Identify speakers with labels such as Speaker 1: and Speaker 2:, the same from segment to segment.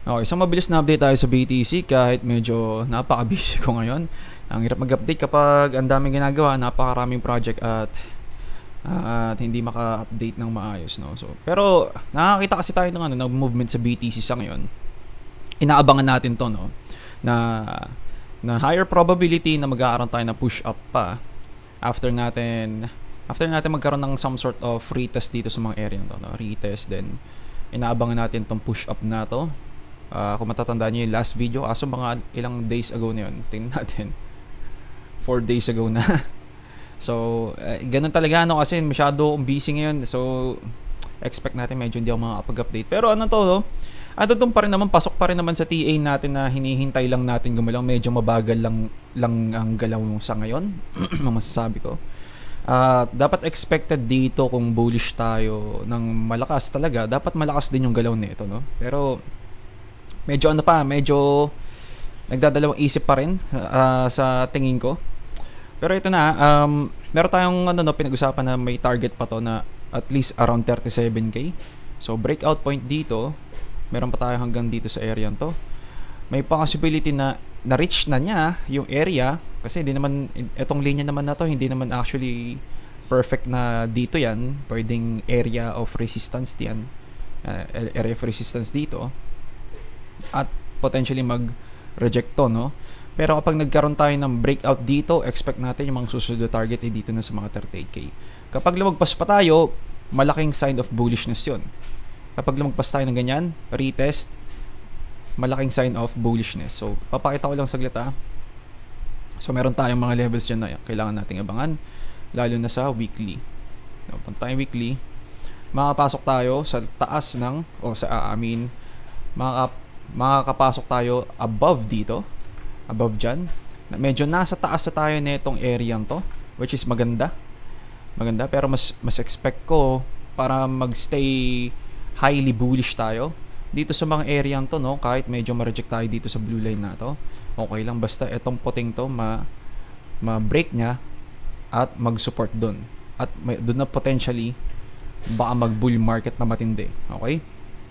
Speaker 1: Okay, so mabilis na update tayo sa BTC kahit medyo napaka-busy ko ngayon. Ang hirap mag-update kapag ang daming ginagawa, napakaraming project at hindi maka-update ng maayos, no. So, pero nakakita kasi tayo ng movement sa BTC sa ngayon. Inaabangan natin 'to, no. Na higher probability na mag-aaroon tayo na push up pa after natin magkaroon ng some sort of retest dito sa mga area nito, no. Retest, then inaabangan natin tong push up na 'to. Kung matatandaan niyo yung last video, mga ilang days ago na yun, tingnan natin, 4 days ago na. So, ganun talaga, kasi masyado akong busy ngayon, so expect natin medyo hindi ako makakapag-update. Pero no, doon pa rin naman, pasok pa rin naman sa TA natin na hinihintay lang natin gumalaw. Medyo mabagal lang ang galaw sa ngayon, masasabi ko. Dapat expected dito kung bullish tayo ng malakas talaga, dapat malakas din yung galaw nito, no? Pero medyo medyo nagdadalawang isip pa rin sa tingin ko. Pero ito na, meron tayong pinag-usapan na may target pa to na at least around 37k. So breakout point dito, meron pa tayo hanggang dito sa area to. May possibility na na-reach na niya yung area kasi hindi naman itong linya naman na to, hindi naman actually perfect na dito yan. Pwedeng area of resistance diyan. Area of resistance dito. At potentially mag-reject to, no? Pero kapag nagkaroon tayo ng breakout dito, expect natin yung mga susunod na target dito na sa mga 38k. Kapag lumagpas pa tayo, malaking sign of bullishness yun. Kapag lumagpas tayo ng ganyan, retest, malaking sign of bullishness. So, papakita ko lang saglit, So, meron tayong mga levels dyan na kailangan nating abangan, lalo na sa weekly. Punta tayong weekly, makapasok tayo sa taas ng, makakapasok tayo above dito, above dyan, medyo nasa taas na tayo nitong area to, which is maganda, pero mas expect ko para magstay highly bullish tayo dito sa mga area to, no. Kahit medyo ma-reject tayo dito sa blue line na to, okay lang, basta itong puting to ma-break nya at mag-support dun, at dun na potentially baka mag-bull market na matindi. Okay,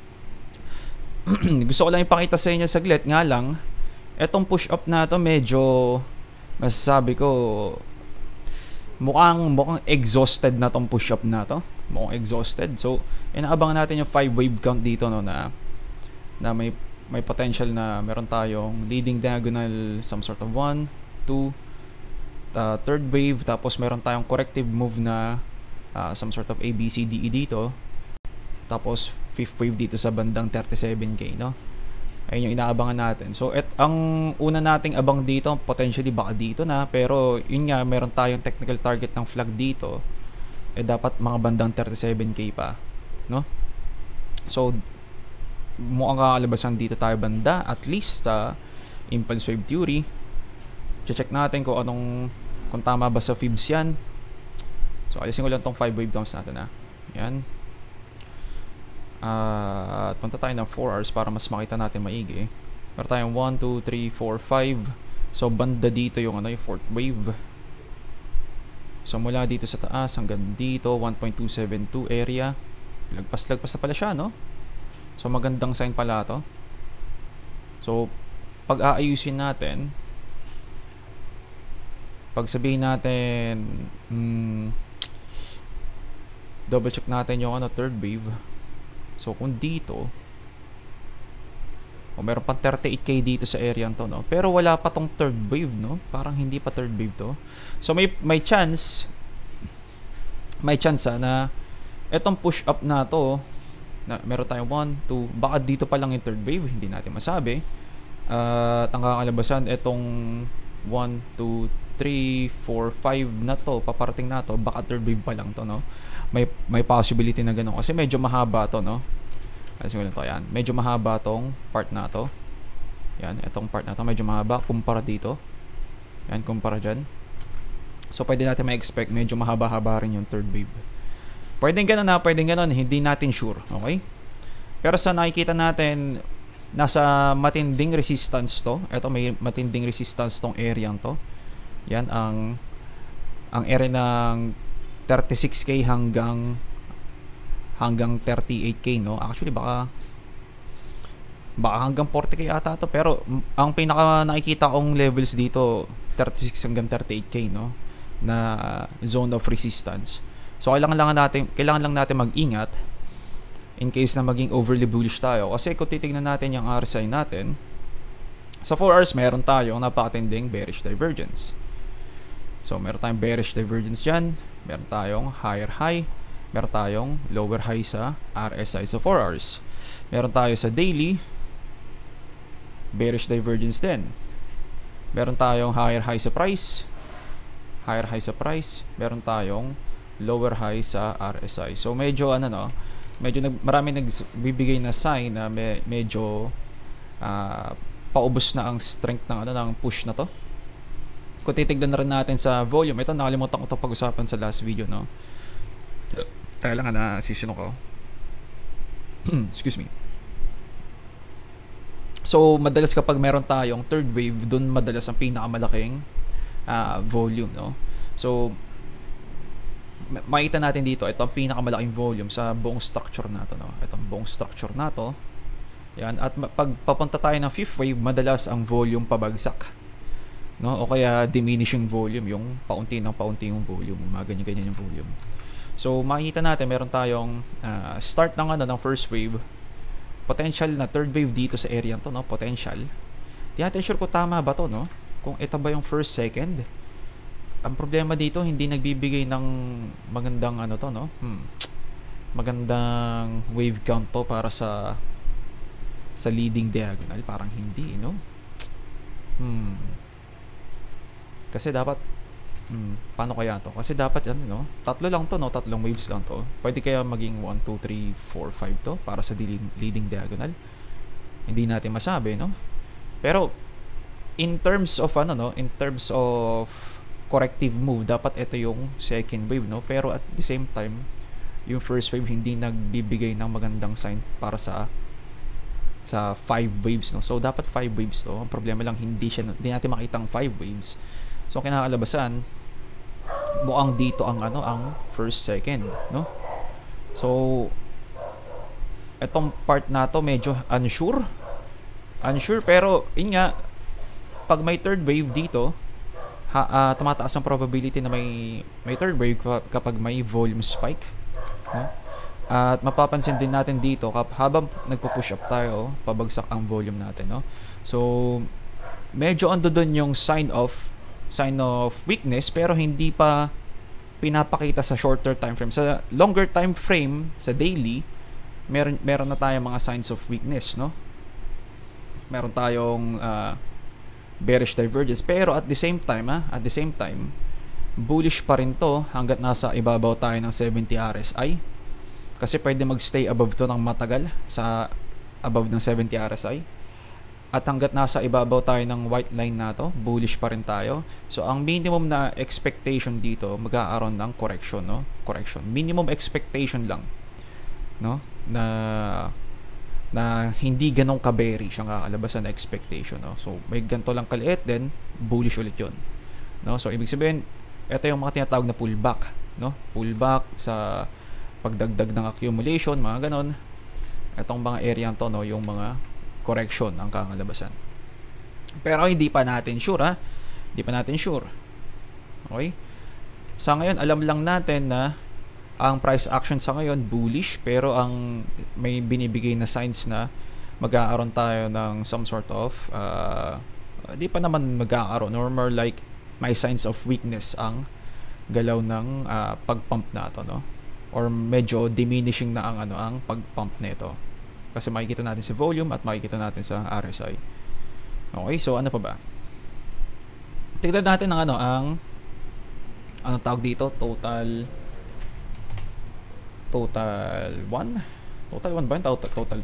Speaker 1: gusto ko lang ipakita sa inyo saglit, nga lang etong push up na to medyo masasabi ko mukhang exhausted na tong push up na to, mukhang exhausted. So inaabangan natin yung 5 wave count dito, no, na may potential na meron tayong leading diagonal, some sort of 1, 2, third wave, tapos meron tayong corrective move na some sort of ABCDE dito, tapos 5th wave dito sa bandang 37k, no. Ayun yung inaabangan natin. So ang una nating abang dito, potentially baka dito na, pero yun nga, meron tayong technical target ng flag dito, dapat mga bandang 37k pa, no. So mukhang kakalabasan dito tayo banda, at least sa impulse wave theory. Check natin kung tama ba sa fibs yan. So alisin ko lang tong 5 wave counts natin, yan. At punta tayo ng 4 hours para mas makita natin maigi. Meron tayong 1, 2, 3, 4, 5. So banda dito yung yung 4th wave. So mula dito sa taas hanggang dito 1.272 area. Lagpas na pala siya, no? So magandang sign pala to. So pag aayusin natin, pag sabihin natin double check natin yung third wave. So kung dito meron pang 38k dito sa area to, no? Pero wala pa tong third wave, no? Parang hindi pa third wave to. So may chance na etong push up na to, na meron tayong 1, 2, baka dito pa lang yung third wave, hindi natin masabi. At ang kakalabasan etong 1, 2, 3, 4, 5 na to, paparating na to, baka third wave pa lang to, no? May possibility na gano'n kasi medyo mahaba to, no? Kasi to, yan, medyo mahaba tong part na to. Yan, itong part na to medyo mahaba kumpara dito. Yan, kumpara dyan. So pwede natin ma-expect medyo mahaba-haba rin yung third wave. Pwedeng gano'n, hindi natin sure, okay? Pero sa nakikita natin, nasa matinding resistance to. Ito, may matinding resistance tong area to. Yan ang area ng 36k hanggang 38k, no. Actually baka Baka hanggang 40k ata to, pero ang pinaka nakikita kong levels dito 36 hanggang 38k, no, na zone of resistance. So kailangan lang natin mag-ingat in case na maging overly bullish tayo, kasi kung titingnan natin yung RSI natin sa 4 hours, meron tayong napakatinding bearish divergence. So meron tayong bearish divergence dyan, meron tayong higher high, meron tayong lower high sa RSI sa 4 hours. Meron tayo sa daily bearish divergence din. Meron tayong higher high sa price, meron tayong lower high sa RSI. So medyo marami nagbibigay na sign na medyo paubos na ang strength ng push na to. Kung titignan na rin natin sa volume, ito nakalimutan ko to pag-usapan sa last video, no. Tayo lang na sisino ko. Excuse me. So madalas kapag meron tayong third wave, dun madalas ang pinakamalaking volume, no. So makita natin dito, ito ang pinakamalaking volume sa buong structure na to, no. Itong buong structure na to. Yan, at pag papunta tayo ng fifth wave, madalas ang volume pabagsak, no, o kaya diminishing volume, yung paunti yung volume, mga ganyan yung volume. So makikita natin meron tayong start ng first wave, potential na third wave dito sa area to, no, potential. Di natin sure kung tama ba to, no, kung ito ba yung first, second. Ang problema dito, hindi nagbibigay ng magandang magandang wave count to para sa leading diagonal. Parang hindi, no. Kasi dapat paano kaya to? Kasi dapat tatlo lang to, no, tatlong waves lang to. Pwede kaya maging 1 2 3 4 5 to para sa leading diagonal. Hindi natin masabi, no. Pero in terms of corrective move, dapat ito yung second wave, no. Pero at the same time, yung first wave hindi nagbibigay ng magandang sign para sa 5 waves, no. So dapat 5 waves to. Ang problema lang, hindi natin makita ang 5 waves. So kinakalabasan, mukhang dito ang first, second, no. So etong part na to medyo unsure, pero yun nga, pag may third wave dito, tumataas ang probability na may third wave kapag may volume spike, no? At mapapansin din natin dito habang nagpo-push up tayo, pabagsak ang volume natin, no? So medyo ando doon yung sign of weakness, pero hindi pa pinapakita sa shorter time frame. Sa longer time frame, sa daily, meron na tayong mga signs of weakness, no? Meron tayong bearish divergence, pero at the same time bullish pa rin to hanggat nasa ibabaw tayo ng 70 RSI, kasi pwede magstay above to ng matagal sa above ng 70 RSI, at hanggat nasa ibabaw tayo ng white line na to, bullish pa rin tayo. So ang minimum na expectation dito, magkakaroon ng correction, no, minimum expectation lang, no, na hindi ganong ka-bearish ang kakalabasan na expectation, no. So may ganito lang kaliit, then bullish ulit yun, no. So ibig sabihin, ito yung mga tinatawag na pullback, no, pullback sa pagdagdag ng accumulation, mga ganon. Itong mga area to, no, yung mga correction ang kakalabasan. Pero hindi pa natin sure, okay. Sa ngayon, alam lang natin na ang price action sa ngayon bullish, pero ang may binibigay na signs na magkakaroon tayo ng some sort of di pa naman magkakaroon, or more like may signs of weakness ang galaw ng pagpump na ito, no, or medyo diminishing na ang pagpump nito, kasi makikita natin sa volume at makikita natin sa RSI. Okay, so ano pa ba? Tignan natin ang ang tawag dito, total 1 ba yun? Total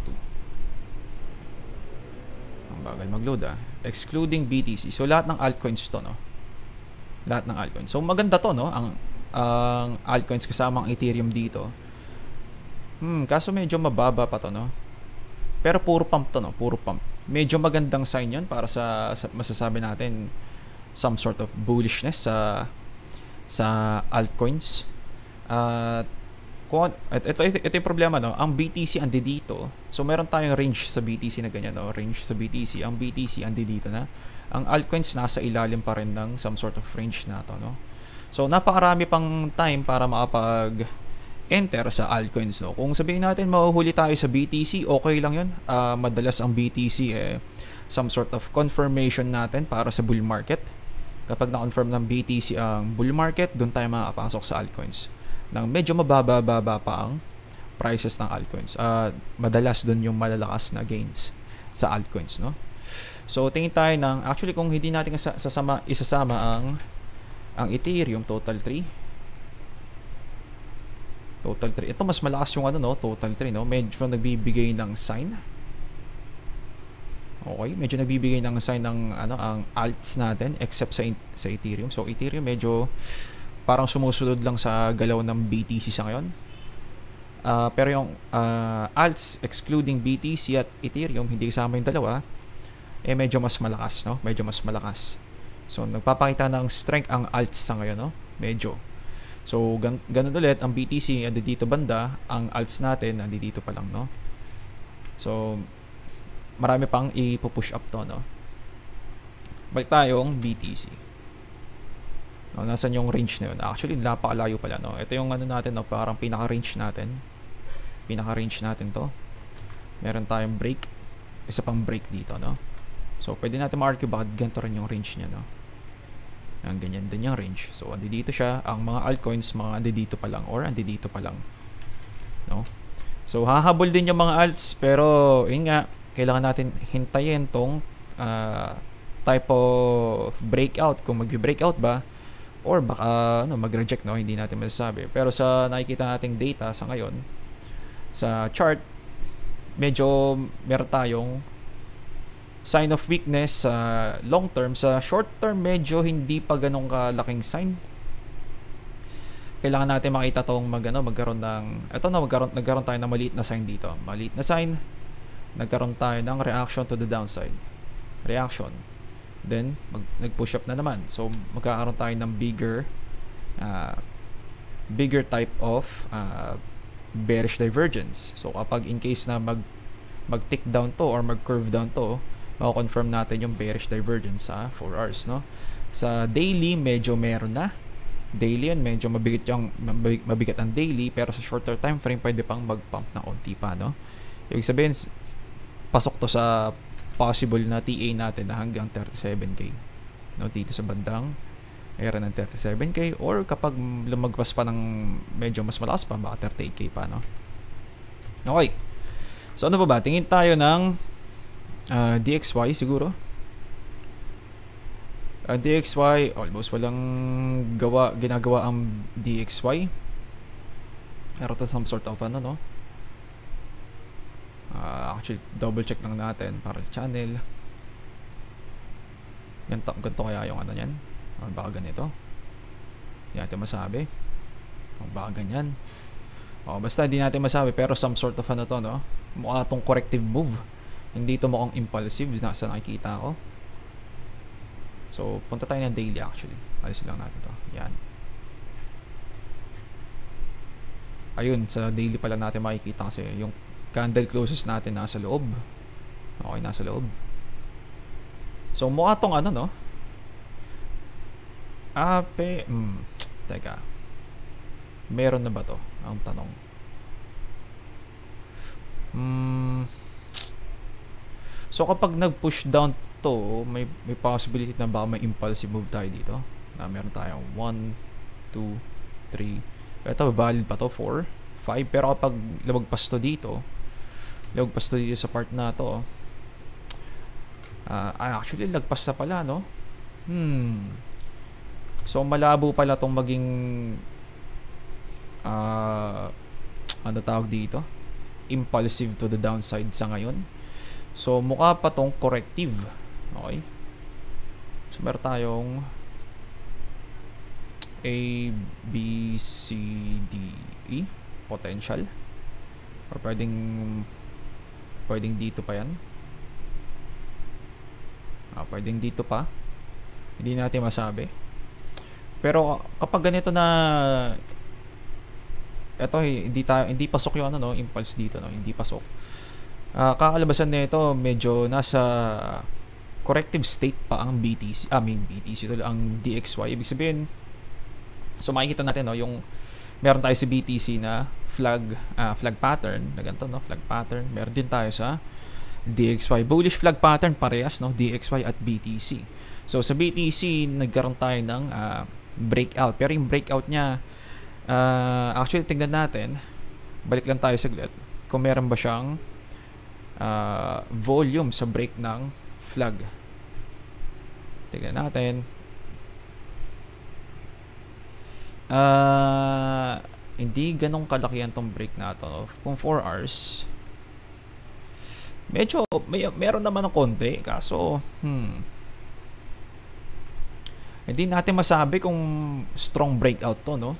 Speaker 1: 2. Ang bagal mag-load, excluding BTC. So lahat ng altcoins to, no, lahat ng altcoins. So maganda to, no, ang altcoins kasama ang Ethereum dito. Kaso medyo mababa pa to, no, pero puro pump to, no, puro pump. Medyo magandang sign yun para sa masasabi natin some sort of bullishness sa altcoins. At ito yung problema, no? Ang BTC andi dito. So meron tayong range sa BTC na ganyan, no? Range sa BTC, ang BTC andi dito na. Ang altcoins nasa ilalim pa rin ng some sort of range na to, no? So napakarami pang time para makapag enter sa altcoins, no? Kung sabihin natin mahuhuli tayo sa BTC, okay lang 'yun. Madalas ang BTC some sort of confirmation natin para sa bull market. Kapag na-confirm ng BTC ang bull market, doon tayo makapasok sa altcoins. Nang medyo mababa pa ang prices ng altcoins. Madalas doon yung malalakas na gains sa altcoins, no? So tingin tayo ng actually kung hindi natin isasama ang Ethereum total 3. Ito mas malakas yung no, total 3, no? Medyo nagbibigay ng sign. Okay, medyo nagbibigay ng sign ng ang alts natin except sa Ethereum. So Ethereum medyo parang sumusunod lang sa galaw ng BTC sa ngayon. Pero yung alts excluding BTC at Ethereum, hindi kasama yung dalawa, medyo mas malakas, no? Medyo mas malakas. So nagpapakita ng strength ang alts sa ngayon, no? Medyo. So ganun ulit, ang BTC andi dito banda, ang alts natin andi dito pa lang, no? So marami pang i-push up to, no? Balik tayong BTC. No, nasan yung range na yun? Actually, napakalayo pala, no? Ito yung natin, no? Parang pinaka-range natin. Pinaka-range natin to. Meron tayong break. Isa pang break dito, no? So, pwede natin ma-argue bakit ganito rin yung range niya, no? Ang ganyan din yung range. So, andi dito siya. Ang mga altcoins, mga andi dito pa lang or andi dito pa lang, no? So, hahabol din yung mga alts, pero yun nga, kailangan natin hintayin tong type of breakout, kung mag-breakout ba or baka mag-reject, no? Hindi natin masasabi. Pero sa nakikita nating data sa ngayon, sa chart, medyo meron tayong sign of weakness sa long term. Sa short term, medyo hindi pa ganun kalaking sign. Kailangan natin makita tong magkaroon ng nagkaroon tayo ng maliit na sign dito. Maliit na sign, nagkaroon tayo ng reaction to the downside. Reaction. Then, nag-push up na naman. So, magkakaroon tayo ng bigger type of bearish divergence. So, kapag in case na mag-tick down to or mag-curve down to, mako-confirm natin yung bearish divergence sa 4 hours, no? Sa daily, medyo meron na. Daily yun, medyo mabigat ang daily, pero sa shorter time frame, pwede pang mag-pump na konti pa, no? Ibig sabihin, pasok to sa possible na TA natin na hanggang 37k, no, dito sa bandang area ng 37k, or kapag lumagpas pa ng medyo mas malakas pa, baka 38k pa, no? Okay, so ano ba? Tingin tayo ng DXY siguro. DXY almost walang ginagawa ang DXY. Meron to some sort of no? Actually, double check lang natin para channel. Ganito kaya yung niyan? O baka ganito? Hindi natin masabi. O baka ganyan? O basta hindi natin masabi, pero some sort of to, no? Mukha itong corrective move. Hindi ito mukhang impulsive sa nakikita ko. So, punta tayo ng daily actually. Alis lang natin to. Yan. Ayun, sa daily pala natin makikita kasi yung candle closes natin nasa loob. Okay, nasa loob. So, mukha tong no? Teka. Meron na ba to? Ang tanong. So, kapag nag-push down to, may possibility na baka may impulsive move tayo dito. Na meron tayong 1, 2, 3. Ito, valid pa to, 4, 5. Pero kapag lumagpas to dito sa part na to, actually lagpas na pala, no? So malabo pala tong maging ano tawag dito, impulsive to the downside sa ngayon. So mukha pa tong corrective. Okay, so meron tayong A, B, C, D, E potential, or pwedeng dito pa yan. Pwedeng dito pa. Hindi natin masabi. Pero kapag ganito na eto hindi pasok yung ano no, impulse dito no, hindi pasok. Kakalabasan nito medyo nasa corrective state pa ang BTC, BTC ito ang DXY. Ibig sabihin, so makikita natin no, yung meron tayo sa BTC na flag pattern na ganito no, flag pattern. Meron din tayo sa DXY bullish flag pattern, parehas no, DXY at BTC. So sa BTC nagkaroon tayo ng breakout, pero yung breakout niya actually tingnan natin, balik lang tayo saglit kung meron ba siyang volume sa break ng flag. Tingnan natin. Hindi ganong kalakihan tong break na to. Kung 4 hours, medyo meron naman ng konti, kaso hindi natin masabi kung strong breakout to, no?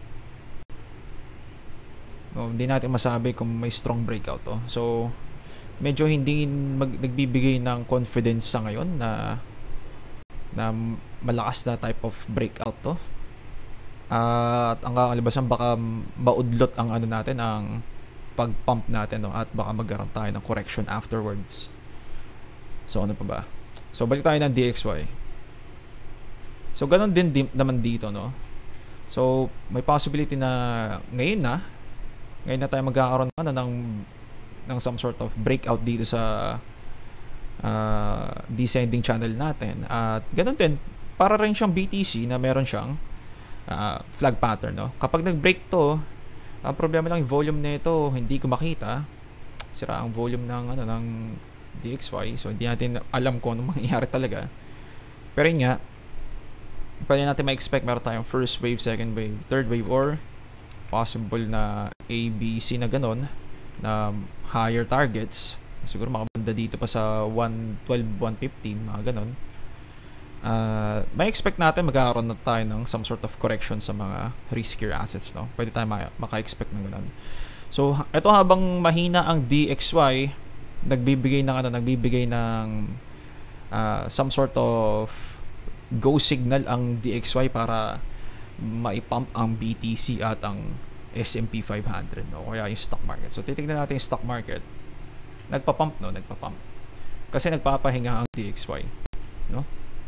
Speaker 1: Hindi natin masabi kung may strong breakout to. So medyo hindi nagbibigay ng confidence sa ngayon na malakas na type of breakout to. At ang kakalibasan, baka maudlot ang ano natin, ang pag-pump natin, no? At baka magkaroon tayo ng correction afterwards. So ano pa ba? So balik tayo ng DXY. So ganun din naman dito, no? So may possibility na ngayon na tayo magkakaroon ng some sort of breakout dito sa descending channel natin. At ganun din, para rin siyang BTC na meron siyang flag pattern, no? Kapag nag-break to, ang problema lang yung volume nito, hindi ko makita. Sira ang volume ng DXY, so hindi natin alam kung anong mangyayari talaga. Pero yun nga, pwede natin ma-expect meron tayong first wave, second wave, third wave, or possible na ABC na ganon, na higher targets. Siguro makabanda dito pa sa 112, 115, mga ganon. May expect natin magkakaroon na tayo ng some sort of correction sa mga riskier assets, no? Pwede tayo maka-expect ng ganun. So ito, habang mahina ang DXY, nagbibigay ng some sort of go signal ang DXY para maipump ang BTC at ang S&P 500, no? Kaya yung stock market. So titignan natin yung stock market. Nagpa-pump kasi nagpapahinga ang DXY, no?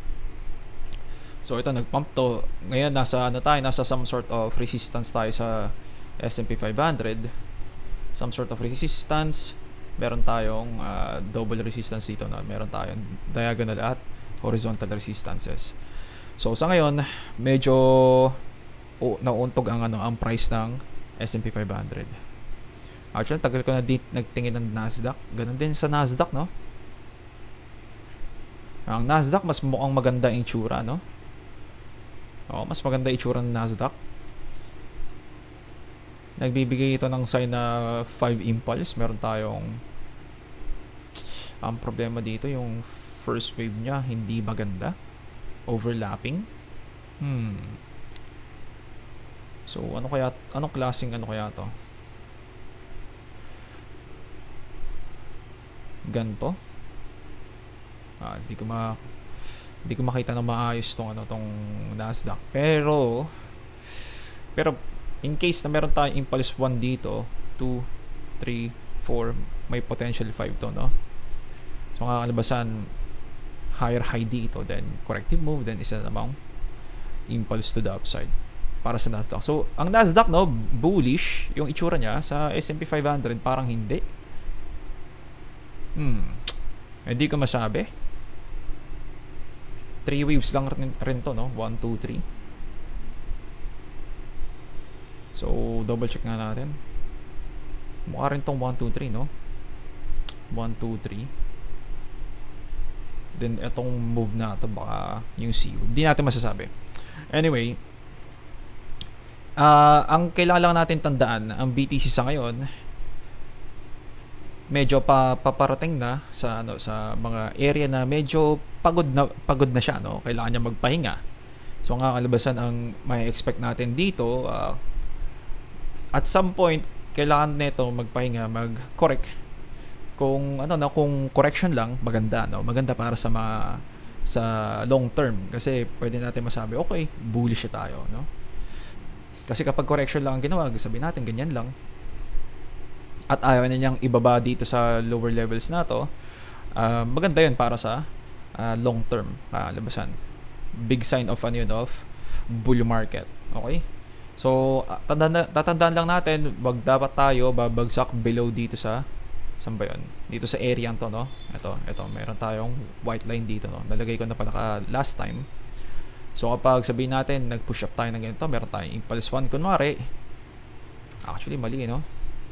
Speaker 1: So ito, nagpump to. Ngayon nasa some sort of resistance tayo sa S&P 500. Some sort of resistance. Meron tayong double resistance dito, no? Meron tayong diagonal at horizontal resistances. So sa ngayon, medyo nauuntog ang price ng S&P 500. Actually, tagal ko na nagtingin ng Nasdaq. Ganun din sa Nasdaq, no? Ang Nasdaq, mas mukhang maganda yung itsura, no? Mas maganda itsura ng Nasdaq. Nagbibigay ito ng sign na 5 impulse. Meron tayong ang problema dito, yung first wave niya hindi maganda, overlapping. So anong klaseng to? Ganto. Hindi ko makita na maayos tong Nasdaq. Pero in case na meron tayong impulse 1 dito, 2, 3, 4, may potential 5 to, no? So kakalabasan, higher high dito, then corrective move, then isa namang impulse to the upside para sa Nasdaq. So ang Nasdaq, no, bullish yung itsura niya. Sa S&P 500 parang hindi. Hindi ko masabi. 3 waves lang rin to, no? 1, 2, 3. So double check nga natin. Mukha rin tong 1, 2, 3, no? 1, 2, 3. Then etong move na to, baka yung C. Hindi natin masasabi. Anyway, ang kailangan lang natin tandaan, ang BTC sa ngayon medyo paparating na sa mga area na medyo pagod na siya, no? Kailangan niya magpahinga. So ang kakalabasan, ang may expect natin dito, at some point kailangan nito magpahinga, mag-correct. Kung kung correction lang, maganda, no? Maganda para sa long term, kasi pwede natin masabi, okay, bullish tayo, no? Kasi kapag correction lang ang ginawa, sabihin natin ganyan lang, at ayaw na niyang ibaba dito sa lower levels na to, maganda yun para sa long term labasan. Big sign of of bull market. Okay? So, tatandaan lang natin, wag dapat tayo babagsak below dito sa saan ba yun? Dito sa area to, no? Ito, meron tayong white line dito, no? Nalagay ko na pala last time. So, kapag sabihin natin, nag-push up tayo ng ganito, meron tayong impulse 1, kunwari. Actually, mali, no?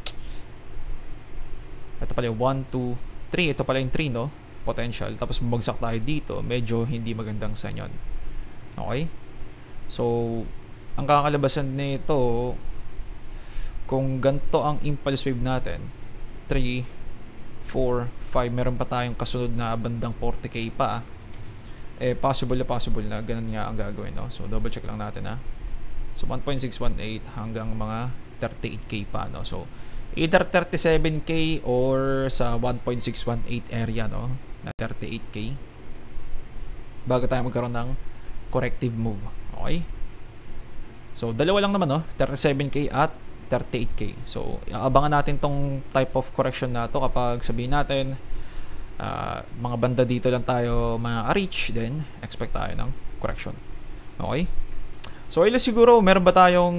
Speaker 1: Ito pala yung 1, 2, 3. Ito pala yung 3, no? Potential. Tapos, bumagsak tayo dito. Medyo hindi magandang sign yun. Okay? So, ang kakalabasan nito, kung ganito ang impulse wave natin, 3, 4, 5, meron pa tayong kasunod na bandang 40k pa, possible na ganun nga ang gagawin, no? So double check lang natin, ha. So 1.618 hanggang mga 38k pa, no? So either 37k or sa 1.618 area, no, na 38k bago tayo magkaroon ng corrective move. Okay, so dalawa lang naman, no, 37k at 38k. So, abangan natin tong type of correction na to kapag sabihin natin mga banda dito lang tayo ma-reach, then expect tayo ng correction. Okay? So, ilan siguro, meron ba tayong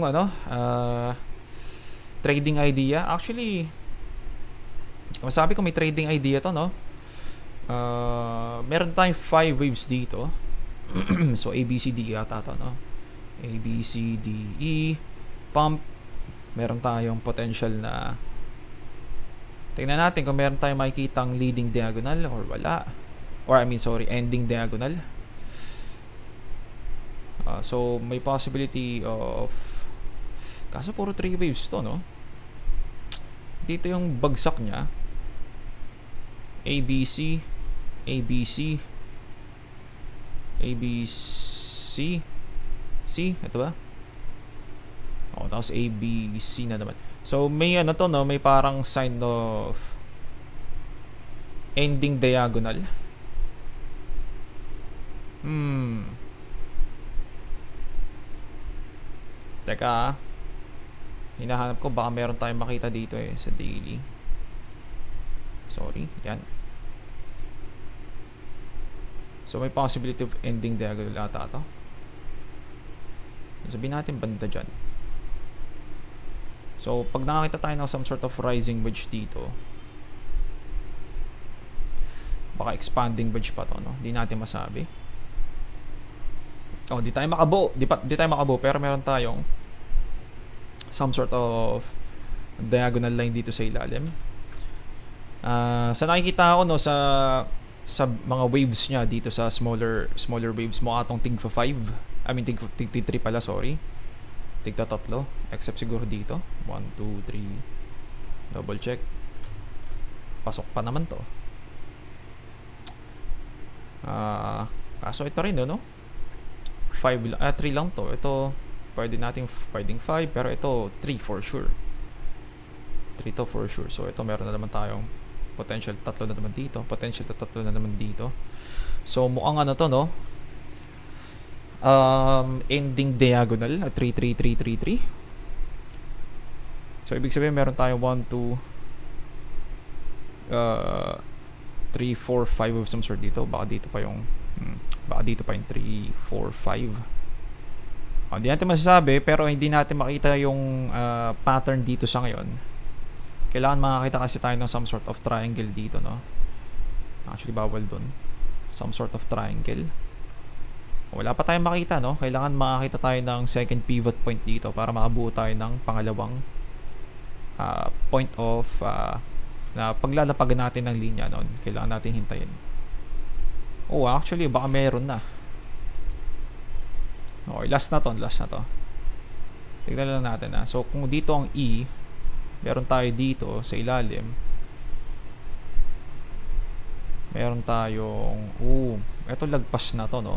Speaker 1: trading idea? Actually, masabi ko may trading idea to, no? Meron tayong 5 waves dito. So, ABCD yata to, no? ABCDE, pump. Meron tayong potential na tingnan natin kung meron tayong makikitang leading diagonal or wala, or ending diagonal. So may possibility of, kaso puro 3 waves to, no? Dito yung bagsak nya, ABC, ABC, ABC, C, ito ba? Tapos A, B, C na naman. So, may no? May parang sign of ending diagonal. Teka, hinahanap ko, baka meron tayong makita dito sa daily. Sorry, yan. So, may possibility of ending diagonal ata to. Sabihin natin banda dyan. So, pag nakakita tayo ng some sort of rising wedge dito, baka expanding wedge pa to, no? Di natin masabi. Di tayo makabuo. Di tayo makabuo, pero meron tayong some sort of diagonal line dito sa ilalim. Sa nakikita ko, no, sa mga waves niya dito sa smaller waves, mukha atong tig 5. Tig 3 pala, sorry. Tigta 3, except siguro dito 1, 2, 3, double check, pasok pa naman to. Kaso ito rin, no? 3 lang to. Ito pwedeng 5, pero ito 3 for sure. 3 to for sure. So ito meron na naman tayong potential 3 na naman dito, potential 3 na naman dito. So mukhang to, no? Ending diagonal at 3, 3, 3, 3, 3. So ibig sabihin meron tayong 1, 2, 3, 4, 5 of some sort dito. Baka dito pa yung 3, 4, 5. Hindi natin masasabi, pero hindi natin makita yung pattern dito sa ngayon. Kailangan makakita kasi tayo ng some sort of triangle dito, no? Actually bawal dun. Some sort of triangle. Wala pa tayong makita, no? Kailangan makakita tayo ng second pivot point dito para makabuo tayo ng pangalawang point of na paglalapagan natin ng linya noon. Kailangan natin hintayin. Actually, baka meron na. Okay, last na to. Tignan lang natin, ha. So, kung dito ang E, meron tayo dito sa ilalim. Meron tayong, eto lagpas na to, no?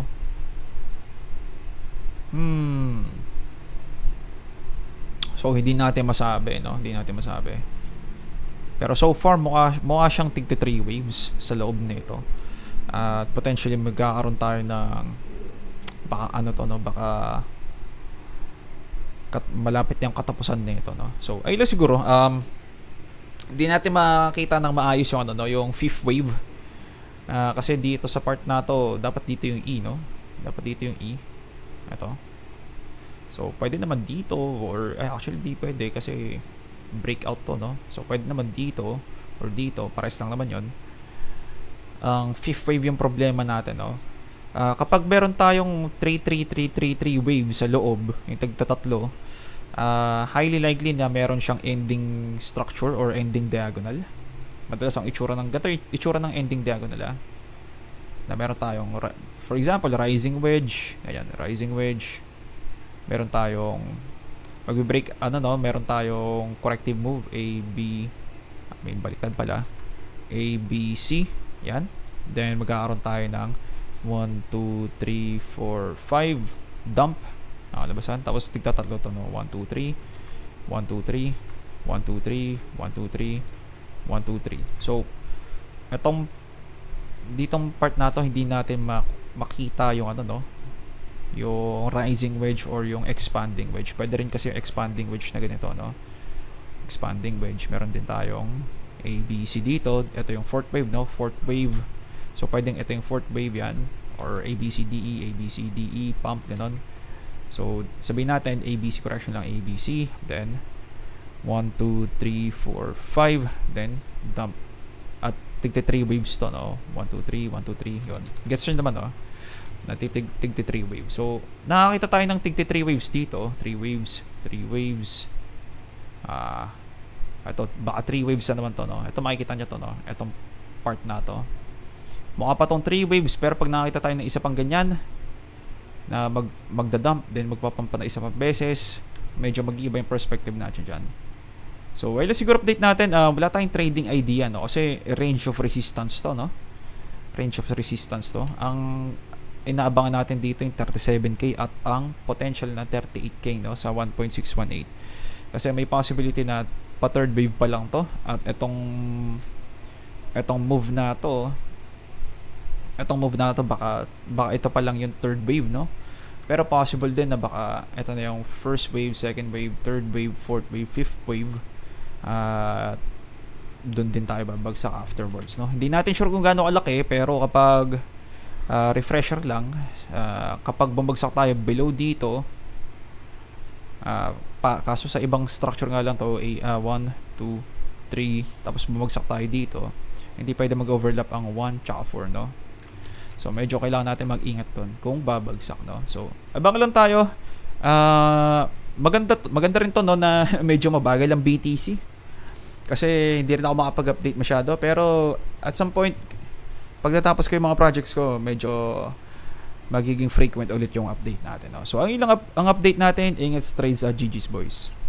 Speaker 1: So hindi natin masabi, no? Hindi natin masabi. Pero so far mukha siyang tig 3 waves sa loob nito. At potentially magkakaroon tayo ng baka no? Baka malapit yung katapusan nito, no. So ayun lang siguro, hindi natin makita ng maayos yung ano, no, yung fifth wave. Kasi dito sa part na to, dapat dito yung E, no. Dapat dito yung E. Ito. So pwede naman dito, or actually di pwede kasi breakout to, no. So pwede naman dito or dito, pares lang naman yon. Ang fifth wave yung problema natin, no. Kapag meron tayong 3 waves sa loob, yung tagtatatlo, highly likely na meron siyang ending structure or ending diagonal. Madalas ang itsura ng ending diagonal, na meron tayong, for example, rising wedge. Ayan, rising wedge. Meron tayong magbe-break, meron tayong corrective move A, B, may baliktad pala, A, B, C. Yan. Then magkakaroon tayo ng 1, 2, 3, 4, 5 dump, nakalabasan. Tapos tigtatatlo to, no? 1, 2, 3 1, 2, 3 1, 2, 3 1, 2, 3 1, 2, 3. So ditong part na to, hindi natin makita yung yung rising wedge or yung expanding wedge. Pwede rin kasi yung expanding wedge na ganito, no? Expanding wedge. Meron din tayong A, B, C dito. Ito yung fourth wave, no? Fourth wave. So pwedeng ito yung fourth wave yan, or A, B, C, D, E, A, B, C, D, E, pump, ganon. So sabihin natin A, B, C, correction lang, A, B, C, then 1, 2, 3, 4, 5, then dump. At tigti 3 waves to, no? 1, 2, 3 1, 2, 3, yun. Gets rin naman, no? Na tigti 3 waves. So nakakita tayo ng tigti 3 waves dito. 3 waves, 3 waves. Ito, baka 3 waves na naman to, no? Ito makikita nyo to, no? Itong part na to, mukha pa tong 3 waves, pero pag nakita tayo ng isa pang ganyan na magdadump, then magpapampa na isa pang beses, medyo mag-iiba yung perspective natin dyan. So well, siguro update natin, wala tayong trading idea, no? Kasi range of resistance to, no? Range of resistance to. Ang inaabangan natin dito yung 37k at ang potential na 38k, no? Sa 1.618. Kasi may possibility na pa third wave pa lang to, at etong move na to, baka ito pa lang yung third wave, no? Pero possible din na baka ito na yung first wave, second wave, third wave, fourth wave, fifth wave. Doon din tayo babagsak afterwards, no? Hindi natin sure kung gaano kalaki, pero kapag refresher lang, kapag bumagsak tayo below dito, kaso sa ibang structure nga lang to, 1, 2, 3, tapos bumagsak tayo dito, hindi pwede mag-overlap ang 1 tsaka 4, no? So medyo kailangan natin mag-ingat doon kung babagsak, no? So abang lang tayo. Maganda rin to, no, na medyo mabagal ang BTC. Kasi hindi rin ako makapag-update masyado, pero at some point pagtatapos ko yung mga projects ko, medyo magiging frequent ulit yung update natin, no? So ang update natin, ingat trades sa GG's boys.